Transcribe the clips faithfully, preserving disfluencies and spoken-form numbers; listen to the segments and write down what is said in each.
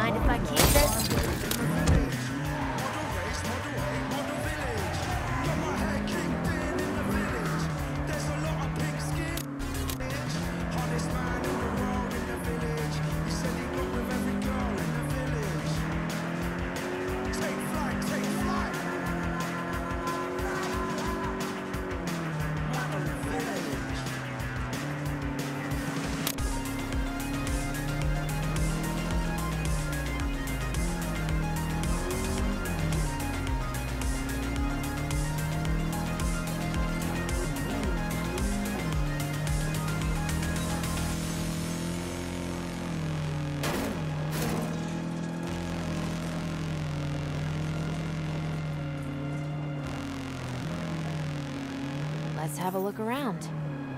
Mind if I keep this? Let's have a look around.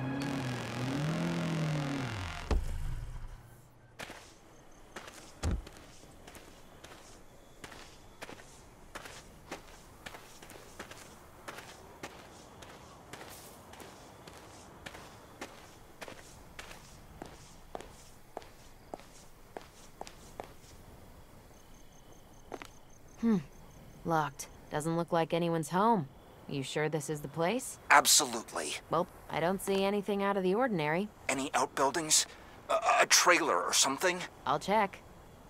Hmm. Locked. Doesn't look like anyone's home. You sure this is the place? Absolutely. Well, I don't see anything out of the ordinary. Any outbuildings? A, a trailer or something? I'll check.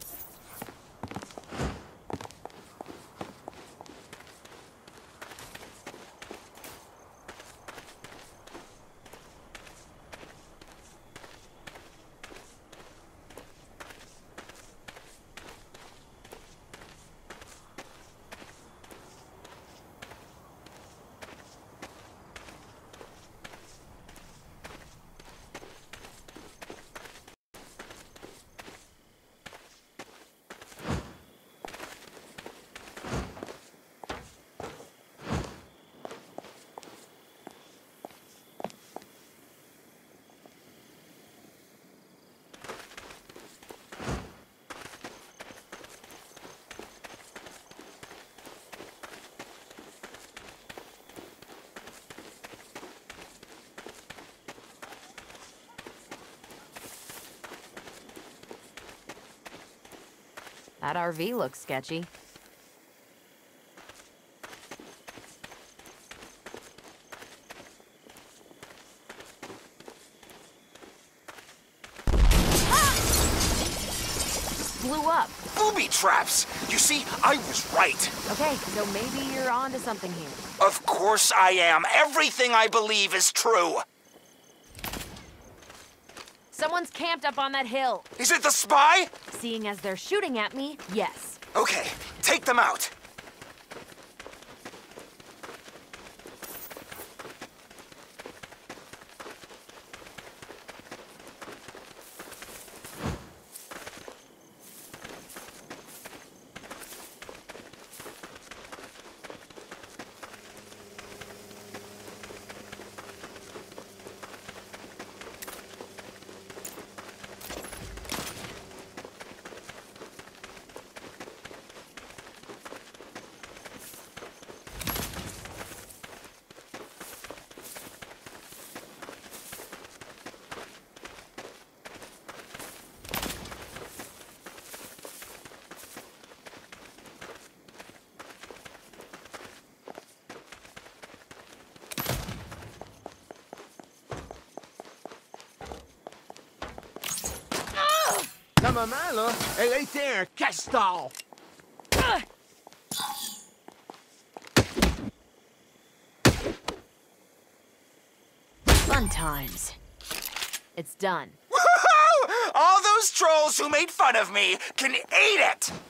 That R V looks sketchy. Ah! Blew up. Booby traps! You see, I was right. Okay, so maybe you're onto something here. Of course I am. Everything I believe is true. Someone's camped up on that hill. Is it the spy? Seeing as they're shooting at me, yes. Okay, take them out. Ta maman, là, elle a été un castor. Fun times. It's done. Woohoo! All those trolls who made fun of me can eat it!